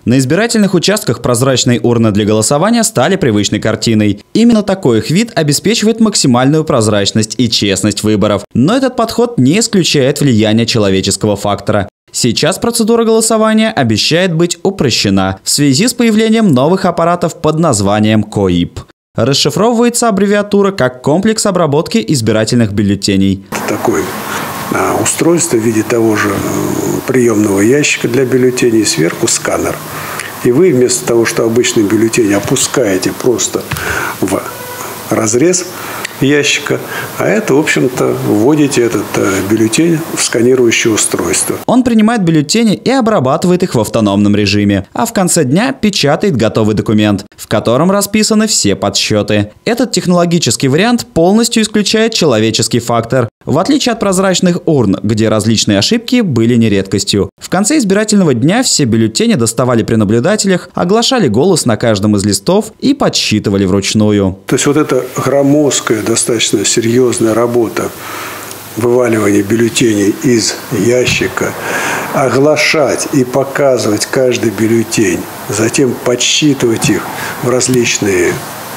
На избирательных участках прозрачные урны для голосования стали привычной картиной. Именно такой их вид обеспечивает максимальную прозрачность и честность выборов. Но этот подход не исключает влияние человеческого фактора. Сейчас процедура голосования обещает быть упрощена в связи с появлением новых аппаратов под названием КОИБ. Расшифровывается аббревиатура как комплекс обработки избирательных бюллетеней. Такое устройство в виде того же приемного ящика для бюллетеней, сверху сканер. И вы вместо того, что обычный бюллетень опускаете просто в разрез ящика, а это, в общем-то, вводите этот бюллетень в сканирующее устройство. Он принимает бюллетени и обрабатывает их в автономном режиме, а в конце дня печатает готовый документ, в котором расписаны все подсчеты. Этот технологический вариант полностью исключает человеческий фактор, в отличие от прозрачных урн, где различные ошибки были не редкостью. В конце избирательного дня все бюллетени доставали при наблюдателях, оглашали голос на каждом из листов и подсчитывали вручную. То есть вот эта громоздкая, достаточно серьезная работа вываливания бюллетеней из ящика, оглашать и показывать каждый бюллетень, затем подсчитывать их в различные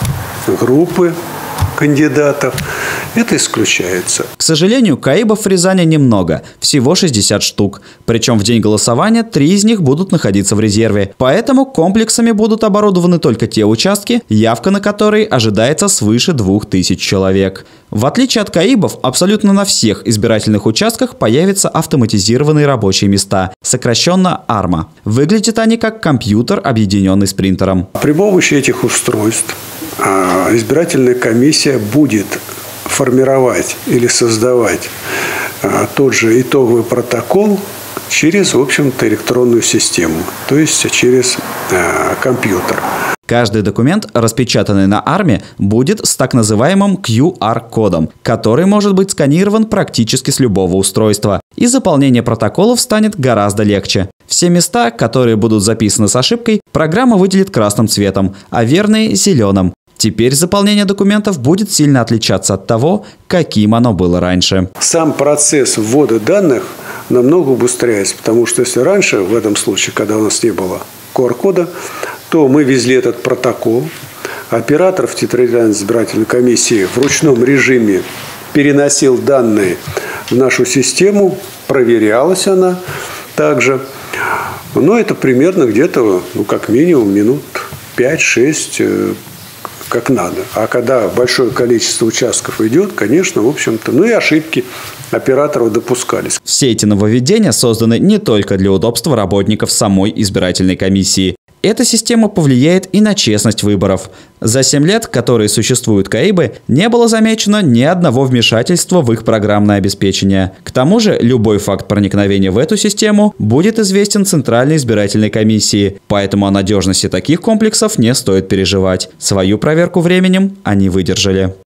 группы кандидатов, это исключается. К сожалению, КОИБов в Рязани немного, всего 60 штук. Причем в день голосования 3 из них будут находиться в резерве. Поэтому комплексами будут оборудованы только те участки, явка на которые ожидается свыше 2000 человек. В отличие от КОИБов, абсолютно на всех избирательных участках появятся автоматизированные рабочие места, сокращенно АРМА. Выглядят они как компьютер, объединенный с принтером. При помощи этих устройств избирательная комиссия будет формировать или создавать тот же итоговый протокол через, в общем-то, электронную систему, то есть через компьютер. Каждый документ, распечатанный на АРМе, будет с так называемым QR-кодом, который может быть сканирован практически с любого устройства. И заполнение протоколов станет гораздо легче. Все места, которые будут записаны с ошибкой, программа выделит красным цветом, а верные – зеленым. Теперь заполнение документов будет сильно отличаться от того, каким оно было раньше. Сам процесс ввода данных намного убыстряется, потому что если раньше, в этом случае, когда у нас не было QR-кода, то мы везли этот протокол, оператор в территориальной избирательной комиссии в ручном режиме переносил данные в нашу систему, проверялась она также. Но это примерно где-то, как минимум, минут 5-6 как надо. А когда большое количество участков идет, конечно, в общем-то, и ошибки операторов допускались. Все эти нововведения созданы не только для удобства работников самой избирательной комиссии. Эта система повлияет и на честность выборов. За 7 лет, которые существуют КОИБы, не было замечено ни одного вмешательства в их программное обеспечение. К тому же, любой факт проникновения в эту систему будет известен Центральной избирательной комиссии, поэтому о надежности таких комплексов не стоит переживать. Свою проверку временем они выдержали.